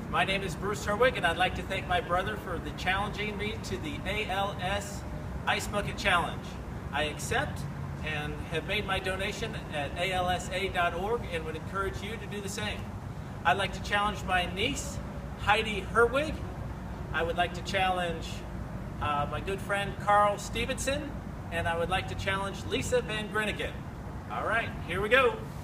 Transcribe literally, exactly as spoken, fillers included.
My name is Bruce Herwig, and I'd like to thank my brother for the challenging me to the A L S Ice Bucket Challenge. I accept and have made my donation at A L S A dot org and would encourage you to do the same. I'd like to challenge my niece, Heidi Herwig. I would like to challenge uh, my good friend Carel Stevenson, and I would like to challenge Lisa VanGreunigen. All right, here we go.